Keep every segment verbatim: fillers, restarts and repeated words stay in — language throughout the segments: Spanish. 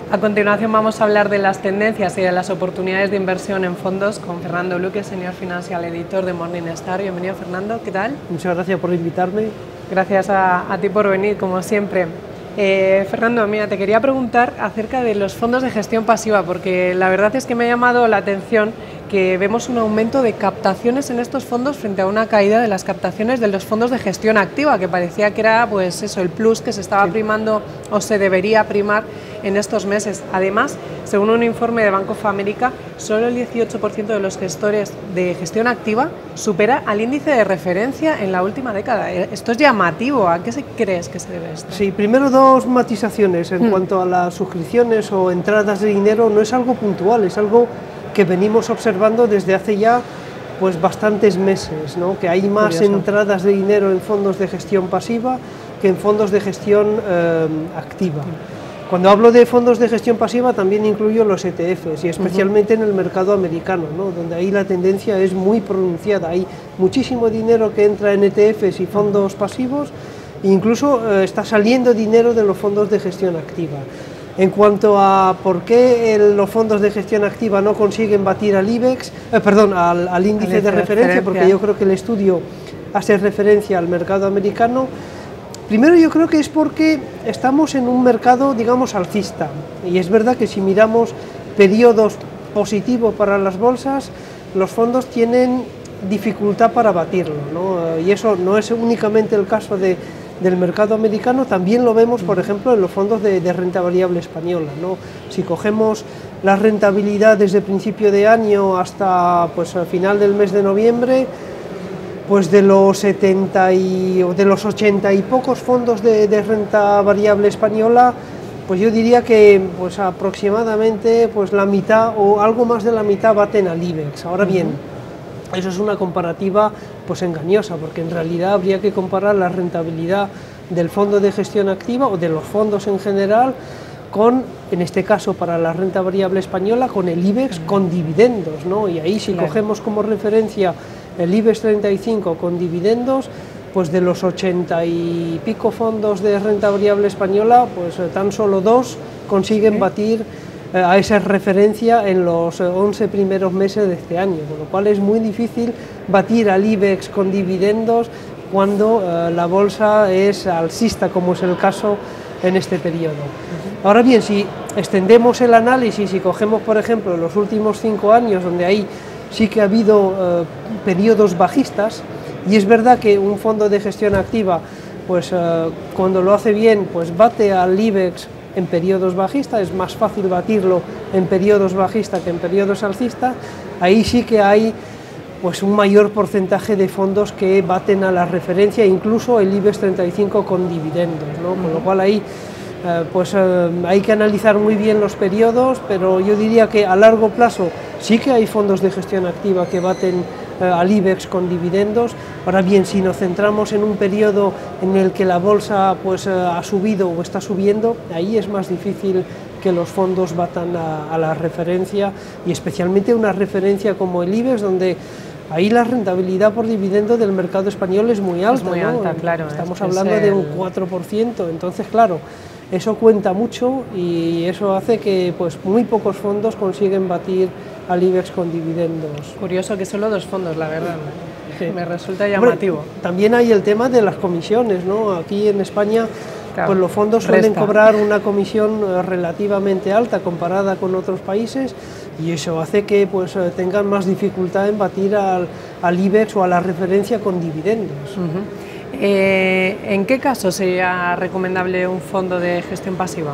A continuación vamos a hablar de las tendencias y de las oportunidades de inversión en fondos con Fernando Luque, señor financial editor de Morningstar. Bienvenido, Fernando, ¿qué tal? Muchas gracias por invitarme. Gracias a, a ti por venir, como siempre. Eh, Fernando, mira, te quería preguntar acerca de los fondos de gestión pasiva, porque la verdad es que me ha llamado la atención que vemos un aumento de captaciones en estos fondos frente a una caída de las captaciones de los fondos de gestión activa, que parecía que era pues eso, el plus que se estaba sí. primando o se debería primar en estos meses. Además, según un informe de Bank of America, solo el dieciocho por ciento de los gestores de gestión activa supera al índice de referencia en la última década. Esto es llamativo. ¿A qué se crees que se debe esto? Sí, primero dos matizaciones en hmm. cuanto a las suscripciones o entradas de dinero. No es algo puntual, es algo que venimos observando desde hace ya pues bastantes meses, ¿no? Que hay más Curioso. entradas de dinero en fondos de gestión pasiva que en fondos de gestión eh, activa. Cuando hablo de fondos de gestión pasiva también incluyo los E T Fs y especialmente uh-huh. en el mercado americano, ¿no? Donde ahí la tendencia es muy pronunciada. Hay muchísimo dinero que entra en E T Fs y fondos pasivos e incluso eh, está saliendo dinero de los fondos de gestión activa. En cuanto a por qué el, los fondos de gestión activa no consiguen batir al IBEX, eh, perdón, al, al índice de referencia, porque yo creo que el estudio hace referencia al mercado americano. Primero yo creo que es porque estamos en un mercado, digamos, alcista, y es verdad que si miramos periodos positivos para las bolsas, los fondos tienen dificultad para batirlo, ¿no? Y eso no es únicamente el caso de del mercado americano, también lo vemos, por ejemplo, en los fondos de, de renta variable española, ¿no? Si cogemos la rentabilidad desde principio de año hasta pues al final del mes de noviembre, pues de los setenta y o de los ochenta y pocos fondos de, de renta variable española, pues yo diría que pues aproximadamente pues la mitad o algo más de la mitad baten al IBEX. Ahora bien, uh-huh. eso es una comparativa pues engañosa, porque en realidad habría que comparar la rentabilidad del fondo de gestión activa o de los fondos en general con, en este caso para la renta variable española, con el IBEX con dividendos, ¿no? Y ahí si claro. cogemos como referencia el IBEX treinta y cinco con dividendos, pues de los ochenta y pico fondos de renta variable española, pues tan solo dos consiguen ¿Sí? batir a esa referencia en los once primeros meses de este año, con lo cual es muy difícil batir al IBEX con dividendos cuando eh, la bolsa es alcista, como es el caso en este periodo. Uh-huh. Ahora bien, si extendemos el análisis y cogemos, por ejemplo, los últimos cinco años, donde ahí sí que ha habido eh, periodos bajistas, y es verdad que un fondo de gestión activa, pues eh, cuando lo hace bien, pues bate al IBEX en periodos bajistas, es más fácil batirlo en periodos bajistas que en periodos alcistas. Ahí sí que hay pues un mayor porcentaje de fondos que baten a la referencia, incluso el IBEX treinta y cinco con dividendos, ¿no? Con lo cual ahí eh, pues eh, hay que analizar muy bien los periodos, pero yo diría que a largo plazo sí que hay fondos de gestión activa que baten eh, al IBEX con dividendos. Ahora bien, si nos centramos en un periodo en el que la bolsa pues eh, ha subido o está subiendo, ahí es más difícil que los fondos batan a, a la referencia, y especialmente una referencia como el IBEX, donde ahí la rentabilidad por dividendo del mercado español es muy alta, es muy ¿no? alta, claro. Estamos hablando el... de un cuatro por ciento, entonces claro, eso cuenta mucho y eso hace que pues muy pocos fondos consiguen batir al IBEX con dividendos. Curioso que solo dos fondos, la verdad. Sí. Me resulta llamativo. Hombre, también hay el tema de las comisiones, ¿no? Aquí en España claro, pues los fondos suelen resta. cobrar una comisión relativamente alta comparada con otros países, y eso hace que pues tengan más dificultad en batir al, al IBEX o a la referencia con dividendos. Uh-huh. eh, ¿En qué caso sería recomendable un fondo de gestión pasiva?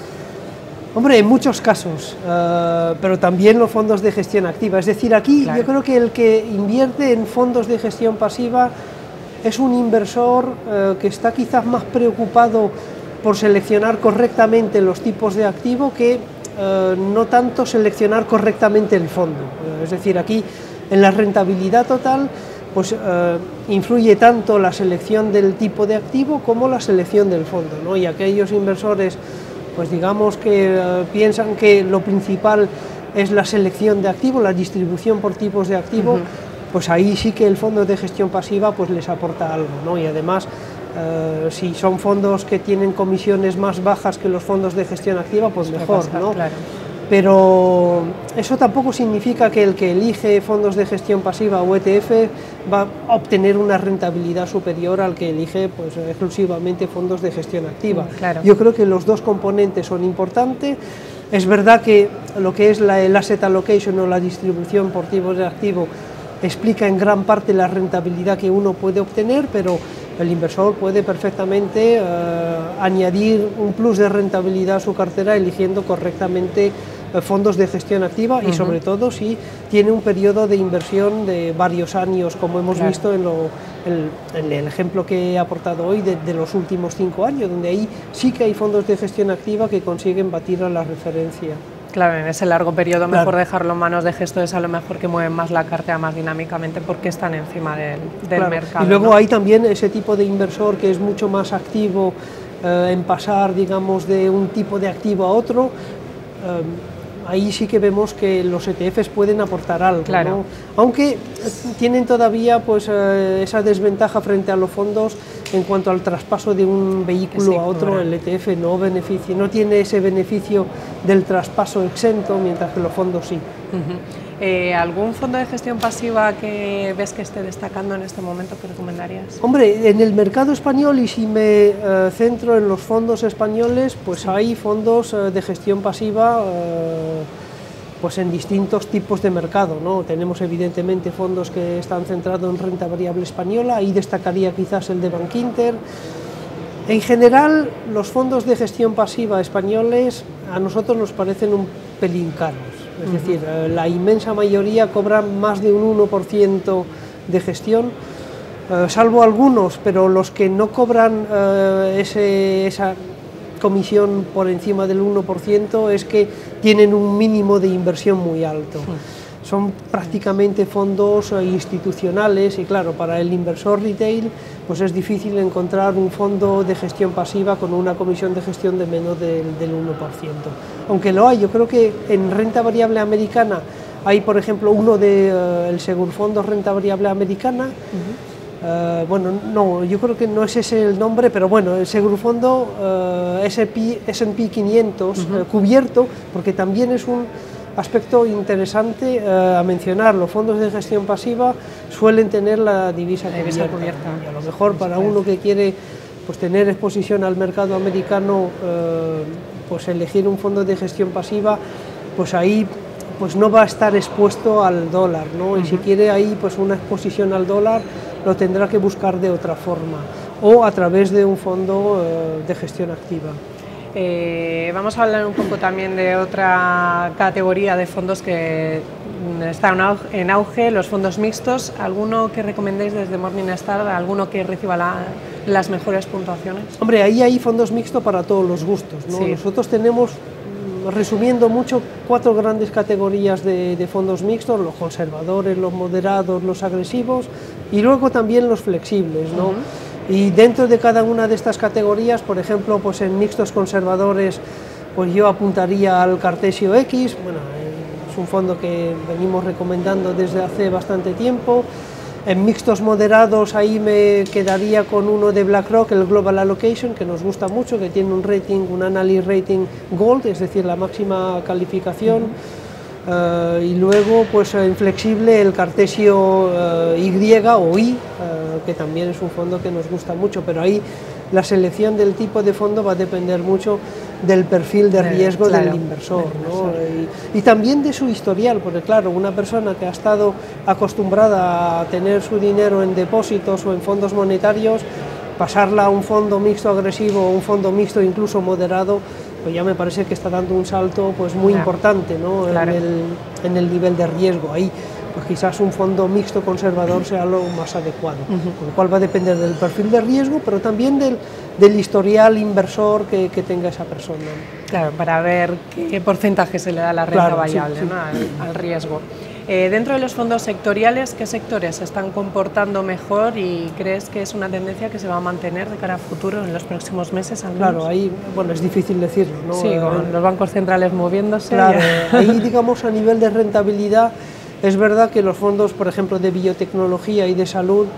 Hombre, en muchos casos, uh, pero también los fondos de gestión activa. Es decir, aquí claro. yo creo que el que invierte en fondos de gestión pasiva es un inversor uh, que está quizás más preocupado por seleccionar correctamente los tipos de activo que uh, no tanto seleccionar correctamente el fondo. Uh, es decir, aquí en la rentabilidad total pues uh, influye tanto la selección del tipo de activo como la selección del fondo, ¿no? Y aquellos inversores pues digamos que uh, piensan que lo principal es la selección de activos, la distribución por tipos de activo, uh-huh. pues ahí sí que el fondo de gestión pasiva pues les aporta algo, ¿no? Y además Uh, si son fondos que tienen comisiones más bajas que los fondos de gestión activa, pues mejor, pasa, ¿no? Claro. Pero eso tampoco significa que el que elige fondos de gestión pasiva o E T F va a obtener una rentabilidad superior al que elige pues, exclusivamente fondos de gestión activa. Claro. Yo creo que los dos componentes son importantes. Es verdad que lo que es la, el asset allocation o la distribución por tipos de activo explica en gran parte la rentabilidad que uno puede obtener, pero el inversor puede perfectamente eh, añadir un plus de rentabilidad a su cartera eligiendo correctamente eh, fondos de gestión activa. Uh-huh. Y sobre todo si tiene un periodo de inversión de varios años, como hemos claro. visto en, lo, el, en el ejemplo que he aportado hoy de, de los últimos cinco años, donde ahí sí que hay fondos de gestión activa que consiguen batir a la referencia. Claro, en ese largo periodo mejor claro. dejarlo en manos de gestores a lo mejor que mueven más la cartera más dinámicamente porque están encima del, del claro. mercado. Y luego ¿no? hay también ese tipo de inversor que es mucho más activo eh, en pasar, digamos, de un tipo de activo a otro. Eh, ahí sí que vemos que los E T Fs pueden aportar algo, claro. ¿no? Aunque tienen todavía pues, eh, esa desventaja frente a los fondos en cuanto al traspaso de un vehículo sí, a otro. Bueno. El E T F no beneficia, no tiene ese beneficio del traspaso exento, mientras que los fondos sí. Uh-huh. eh, ¿Algún fondo de gestión pasiva que ves que esté destacando en este momento que recomendarías? Hombre, en el mercado español, y si me eh, centro en los fondos españoles, pues sí. hay fondos eh, de gestión pasiva eh, pues en distintos tipos de mercado, ¿no? Tenemos evidentemente fondos que están centrados en renta variable española, ahí destacaría quizás el de Bankinter. En general, los fondos de gestión pasiva españoles a nosotros nos parecen un pelín caros, es uh-huh. decir, la inmensa mayoría cobran más de un uno por ciento de gestión, eh, salvo algunos, pero los que no cobran eh, ese, esa comisión por encima del uno por ciento es que tienen un mínimo de inversión muy alto. Uh-huh. Son prácticamente fondos eh, institucionales y claro, para el inversor retail pues es difícil encontrar un fondo de gestión pasiva con una comisión de gestión de menos del, del uno por ciento. Aunque lo hay, yo creo que en renta variable americana hay, por ejemplo, uno del de, uh, Segurfondo Renta Variable Americana. Uh-huh. Uh, bueno, no, yo creo que no es ese el nombre, pero bueno, el Segurfondo uh, ese and P quinientos uh-huh. uh, cubierto, porque también es un aspecto interesante uh, a mencionar. Los fondos de gestión pasiva suelen tener la divisa, la divisa cubierta, cubierta. Y a lo mejor para uno que quiere pues, tener exposición al mercado americano, uh, pues elegir un fondo de gestión pasiva, pues ahí pues no va a estar expuesto al dólar, ¿no? Uh-huh. Y si quiere ahí pues una exposición al dólar, lo tendrá que buscar de otra forma o a través de un fondo uh, de gestión activa. Eh, vamos a hablar un poco también de otra categoría de fondos que está en auge, los fondos mixtos. ¿Alguno que recomendéis desde Morningstar, alguno que reciba la, las mejores puntuaciones? Hombre, ahí hay fondos mixtos para todos los gustos, ¿no? Sí. Nosotros tenemos, resumiendo mucho, cuatro grandes categorías de, de fondos mixtos: los conservadores, los moderados, los agresivos y luego también los flexibles, ¿no? Uh-huh. Y dentro de cada una de estas categorías, por ejemplo, pues en mixtos conservadores, pues yo apuntaría al Cartesio X, bueno, es un fondo que venimos recomendando desde hace bastante tiempo. En mixtos moderados ahí me quedaría con uno de BlackRock, el Global Allocation, que nos gusta mucho, que tiene un rating, un Analyst Rating Gold, es decir, la máxima calificación. Uh, y luego, pues en flexible, el Cartesio uh, Y o I, uh, que también es un fondo que nos gusta mucho, pero ahí la selección del tipo de fondo va a depender mucho del perfil de riesgo claro, del inversor, ¿no? y, y también de su historial, porque claro, una persona que ha estado acostumbrada a tener su dinero en depósitos o en fondos monetarios, pasarla a un fondo mixto agresivo o un fondo mixto incluso moderado, pues ya me parece que está dando un salto pues muy claro. importante, ¿no? Claro. en, el, en el nivel de riesgo. Ahí pues quizás un fondo mixto conservador sea lo más adecuado, uh-huh. con lo cual va a depender del perfil de riesgo, pero también del, del historial inversor que, que tenga esa persona. Claro, para ver qué porcentaje se le da a la renta claro, variable, sí, sí. ¿no? al, al riesgo. Eh, dentro de los fondos sectoriales, ¿qué sectores se están comportando mejor y crees que es una tendencia que se va a mantener de cara a futuro en los próximos meses? Al menos? Claro, ahí bueno, es difícil decirlo, ¿no? Sí, con eh, los bancos centrales moviéndose. Claro, ahí digamos a nivel de rentabilidad, es verdad que los fondos, por ejemplo, de biotecnología y de salud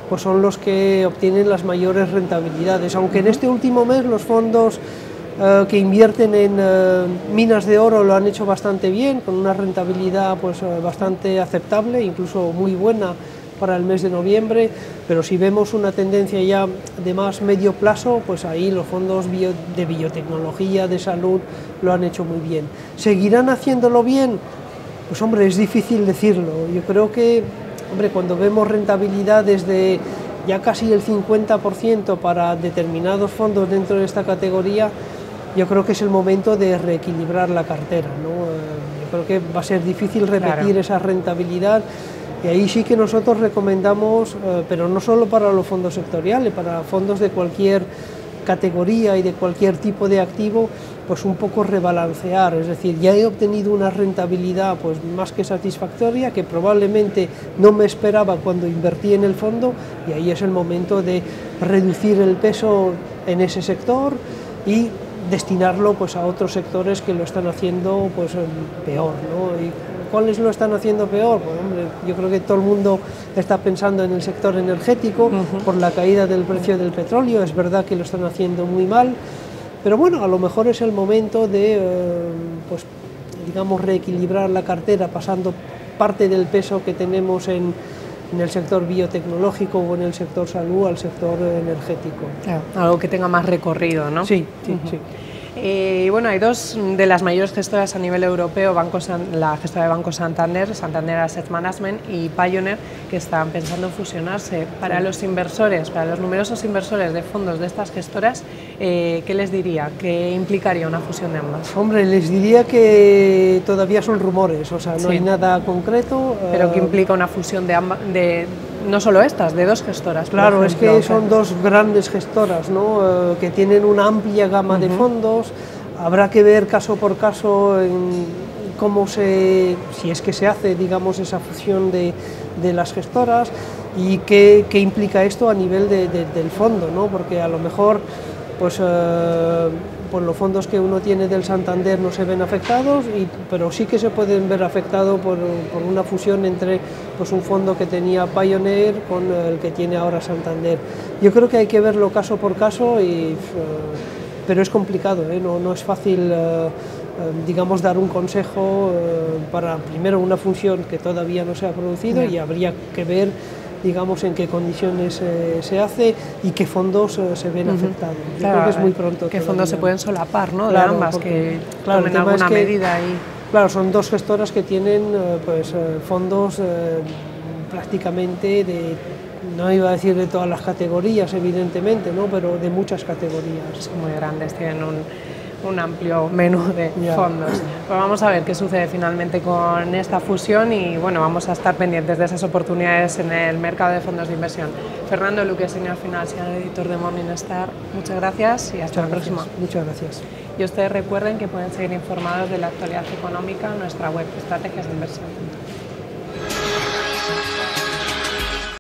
pues son los que obtienen las mayores rentabilidades, aunque en este último mes los fondos eh, que invierten en eh, minas de oro lo han hecho bastante bien, con una rentabilidad pues eh, bastante aceptable, incluso muy buena para el mes de noviembre, pero si vemos una tendencia ya de más medio plazo, pues ahí los fondos bio, de biotecnología, de salud, lo han hecho muy bien. ¿Seguirán haciéndolo bien? Pues hombre, es difícil decirlo. Yo creo que, hombre, cuando vemos rentabilidades de ya casi el cincuenta por ciento para determinados fondos dentro de esta categoría, yo creo que es el momento de reequilibrar la cartera, ¿no? Yo creo que va a ser difícil repetir claro. esa rentabilidad. Y ahí sí que nosotros recomendamos, eh, pero no solo para los fondos sectoriales, para fondos de cualquier categoría y de cualquier tipo de activo, pues un poco rebalancear, es decir, ya he obtenido una rentabilidad pues más que satisfactoria, que probablemente no me esperaba cuando invertí en el fondo, y ahí es el momento de reducir el peso en ese sector y destinarlo pues a otros sectores que lo están haciendo pues peor, ¿no? Y ¿cuáles lo están haciendo peor? Pues, hombre, yo creo que todo el mundo está pensando en el sector energético, uh-huh. por la caída del precio del petróleo. Es verdad que lo están haciendo muy mal, pero bueno, a lo mejor es el momento de, eh, pues, digamos, reequilibrar la cartera, pasando parte del peso que tenemos en, en el sector biotecnológico o en el sector salud al sector energético. Claro, algo que tenga más recorrido, ¿no? Sí, sí, uh-huh. sí. Eh, bueno, hay dos de las mayores gestoras a nivel europeo, Banco San, la gestora de Banco Santander, Santander Asset Management, y Pioneer, que están pensando en fusionarse. Para los inversores, para los numerosos inversores de fondos de estas gestoras, eh, ¿qué les diría? ¿Qué implicaría una fusión de ambas? Hombre, les diría que todavía son rumores, o sea, no sí. hay nada concreto. ¿Pero qué implica una fusión de ambas? De, no solo estas, de dos gestoras. Claro, es que son dos grandes gestoras, ¿no? Eh, que tienen una amplia gama uh-huh. de fondos. Habrá que ver caso por caso en cómo se, si es que se hace, digamos, esa fusión de, de las gestoras y qué, qué implica esto a nivel de, de, del fondo, ¿no? Porque a lo mejor, pues, eh, pues los fondos que uno tiene del Santander no se ven afectados, y, pero sí que se pueden ver afectados por, por una fusión entre pues, un fondo que tenía Pioneer con el que tiene ahora Santander. Yo creo que hay que verlo caso por caso, y, eh, pero es complicado, ¿eh? no, no es fácil, eh, digamos, dar un consejo eh, para, primero, una fusión que todavía no se ha producido, yeah. y habría que ver, digamos, en qué condiciones eh, se hace y qué fondos eh, se ven uh-huh. afectados. Yo claro, creo que es muy pronto. ¿Qué fondos se pueden solapar, ¿no? Claro, de ambas, porque, que claro, tomen alguna es que, medida ahí. Claro, son dos gestoras que tienen eh, pues, eh, fondos eh, prácticamente de, no iba a decir de todas las categorías, evidentemente, ¿no? Pero de muchas categorías. Son muy grandes, tienen un... un amplio menú de yeah. fondos. Pues vamos a ver qué sucede finalmente con esta fusión, y bueno, vamos a estar pendientes de esas oportunidades en el mercado de fondos de inversión. Fernando Luque, señor financiero, editor de Morningstar, muchas gracias y hasta muchas la próxima. Gracias. Muchas gracias. Y ustedes recuerden que pueden seguir informados de la actualidad económica en nuestra web, estrategias de inversión punto com.